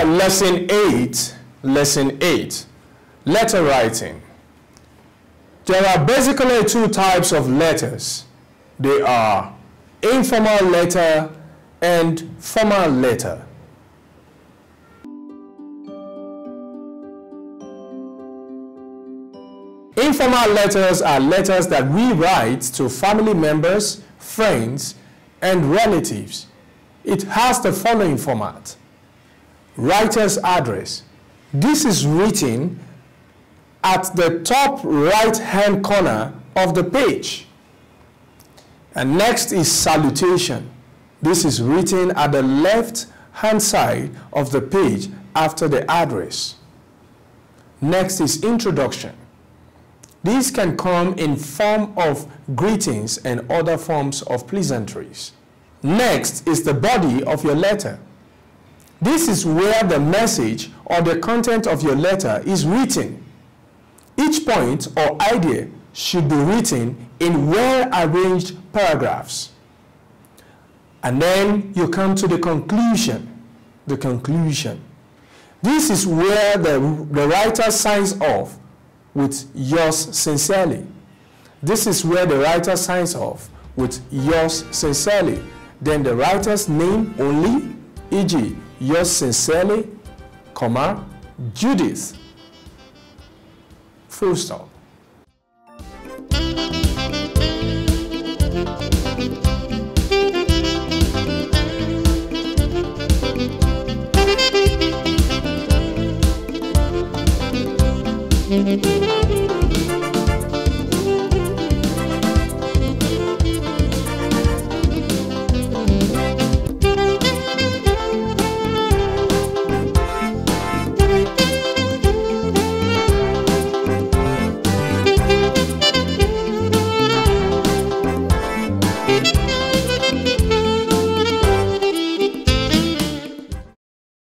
Lesson 8, letter writing. There are basically two types of letters. They are informal letter and formal letter. Informal letters are letters that we write to family members, friends, and relatives. It has the following format. Writer's address. This is written at the top right-hand corner of the page. And next is salutation. This is written at the left-hand side of the page after the address. Next is introduction. These can come in form of greetings and other forms of pleasantries. Next is the body of your letter. This is where the message or the content of your letter is written. Each point or idea should be written in well-arranged paragraphs. And then you come to the conclusion. The conclusion. This is where the writer signs off with yours sincerely. This is where the writer signs off with yours sincerely. Then the writer's name only, e.g., yours sincerely, comma, Judith. Full stop. Mm-hmm.